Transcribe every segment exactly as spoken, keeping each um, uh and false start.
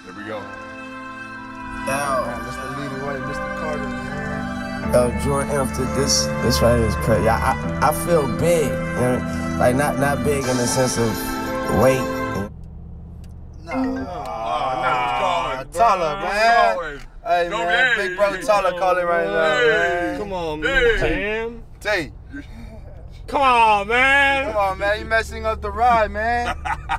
Here we go. Yo, Mister Leading Way, Mister Carter, man. Yo, Jordan Empty, this this right here is crazy. I, I I feel big, you know? Like not not big in the sense of weight. Nah, oh, nah, Tyler, man. Hey, no, man, hey, big brother hey, Tyler calling right now, man. Come on, hey. man. T. Come on, man. Come on, man. You messing up the ride, man.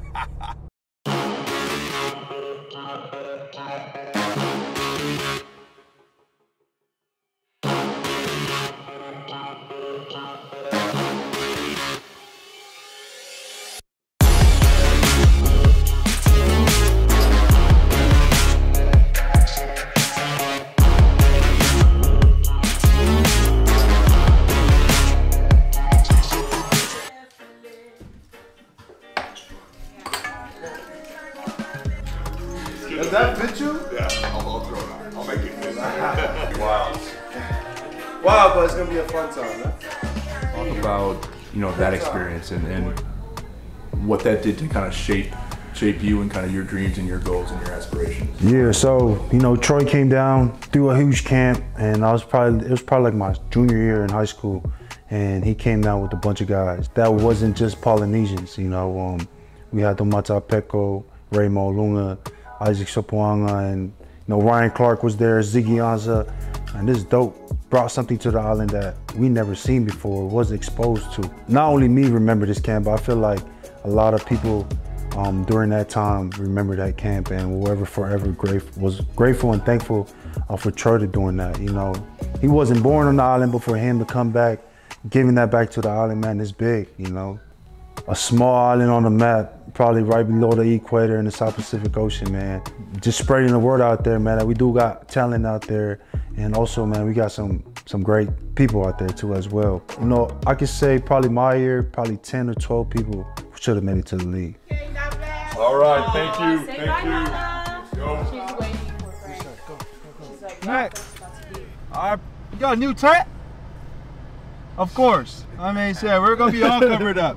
Does that fit you? Yeah, I'll, I'll throw it out. I'll make it fit. Wow. Wow, but it's gonna be a fun time, man. Talk about, you know, that experience and, and what that did to kind of shape shape you and kind of your dreams and your goals and your aspirations. Yeah, so, you know, Troy came down through a huge camp, and I was probably, it was probably like my junior year in high school, and he came down with a bunch of guys. That wasn't just Polynesians, you know. Um, we had the Mata Peko, Raymond Luna, Isaac Sopoanga, and you know, Ryan Clark was there, Ziggy Anza, and this dope brought something to the island that we never seen before, wasn't exposed to. Not only me remember this camp, but I feel like a lot of people um, during that time remember that camp, and we'll ever forever grateful, was grateful and thankful uh, for Troy doing that. You know, he wasn't born on the island, but for him to come back, giving that back to the island, man, it's big, you know. A small island on the map, probably right below the equator in the South Pacific Ocean, man. Just spreading the word out there, man, that we do got talent out there. And also, man, we got some some great people out there too as well. You know, I could say probably my year, probably ten or twelve people should have made it to the league. All right, thank you, Say thank bye, you. Nana. Go. She's waiting for Frank. She's like, Next. All right, you got a new tent? Of course. I mean, yeah, we're gonna be all covered up.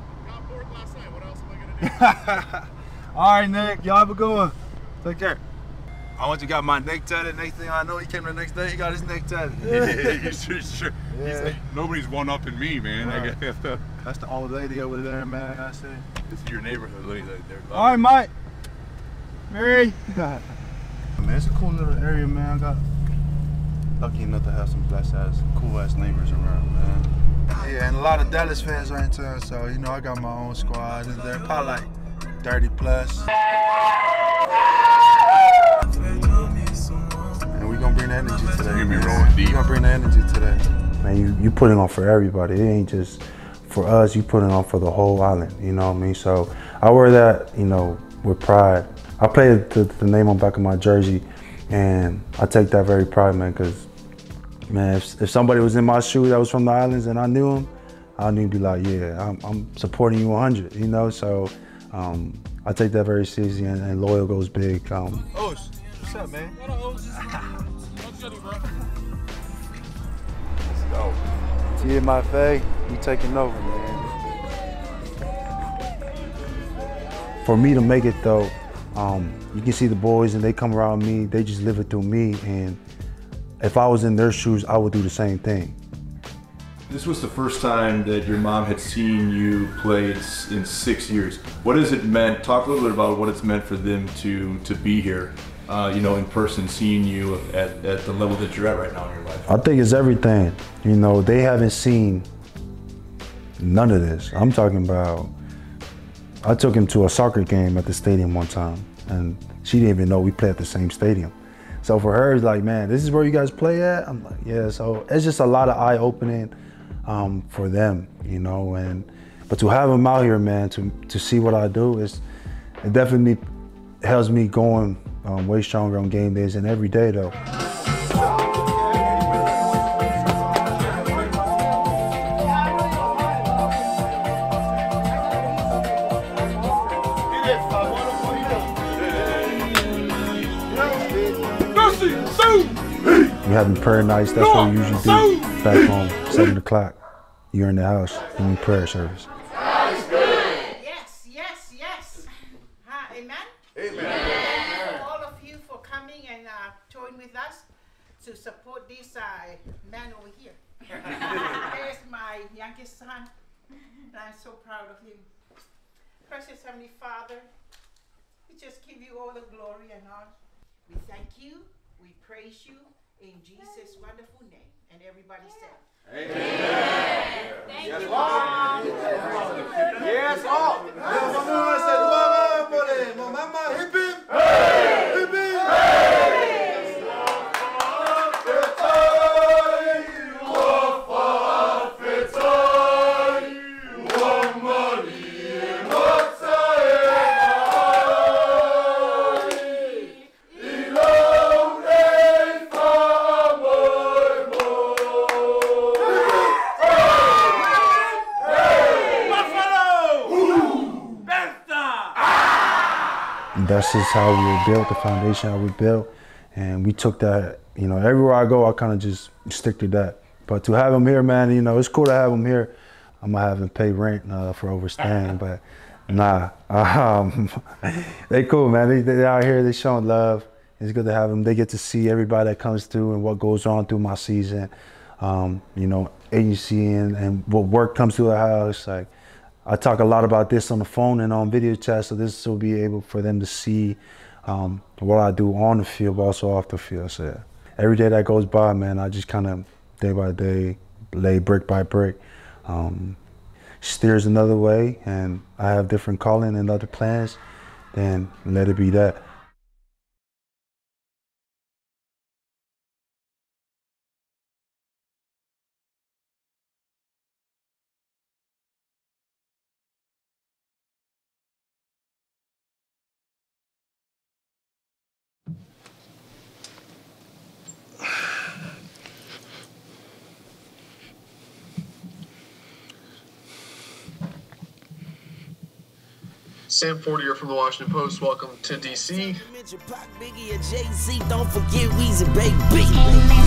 All right, Nick, y'all have a good one. Take care. I want you got my neck tatted. Next thing I know, he came the next day, he got his neck tatted. Yeah, he's sure, sure. Yeah. He's like, nobody's one up in me, man. Right. I guess. That's the old lady over there, man. I see. This is your neighborhood, lady. They're All right, Mike. Mary. Man, it's a cool little area, man. I got lucky enough to have some blessed ass, cool ass neighbors around, man. Yeah, and a lot of Dallas fans are in town, so you know I got my own squad in there, probably like thirty plus. And we gonna bring the energy today. You're gonna be rolling deep. We gonna bring the energy today. Man, you, you putting on for everybody. It ain't just for us, you putting on for the whole island, you know what I mean? So I wear that, you know, with pride. I play the, the name on the back of my jersey, and I take that very pride, man, because man, if, if somebody was in my shoes that was from the islands and I knew him, I knew he'd be like, yeah, I'm, I'm supporting you one hundred, you know? So um, I take that very seriously, and, and loyal goes big. Um, Osh, what's up, man? Let's go. T M I F, we taking over, man. For me to make it though, um, you can see the boys and they come around me, they just live it through me, and if I was in their shoes, I would do the same thing. This was the first time that your mom had seen you play in six years. What has it meant? Talk a little bit about what it's meant for them to to be here, uh, you know, in person, seeing you at, at the level that you're at right now in your life. I think it's everything. You know, they haven't seen none of this. I'm talking about, I took him to a soccer game at the stadium one time, and she didn't even know we played at the same stadium. So for her, it's like, man, this is where you guys play at? I'm like, yeah, so it's just a lot of eye-opening um, for them, you know, and but to have them out here, man, to, to see what I do, is it definitely helps me going um, way stronger on game days and every day, though. We having prayer nights, that's what we usually do back home, seven o'clock. You're in the house, doing prayer service. Sounds good. Yes, yes, yes. Huh, amen? Amen. All of with us to support this uh, man over here. There's my youngest son, and I'm so proud of him. Precious Heavenly Father, we just give you all the glory and honor. We thank you, we praise you in Jesus' wonderful name. And everybody said, Amen. Amen. Thank Yes, you, Lord. Mom. Yes, all. Mama said, Mama, Mama, hip hip. Hey! Hip hip. Hey! That's just how we were built, the foundation how we built, and we took that, you know, everywhere I go, I kind of just stick to that. But to have them here, man, you know, it's cool to have them here. I'm gonna have them pay rent uh, for overstaying, but nah, um, they cool, man. They, they out here, they showing love. It's good to have them. They get to see everybody that comes through and what goes on through my season. Um, you know, agency and, and what work comes through the house, like. I talk a lot about this on the phone and on video chat, so this will be able for them to see um, what I do on the field, but also off the field. So yeah. Every day that goes by, man, I just kind of day by day, lay brick by brick, um, steers another way, and I have different calling and other plans, then let it be that. Sam Fortier from the Washington Post. Welcome to D C. Don't forget Weezy, baby.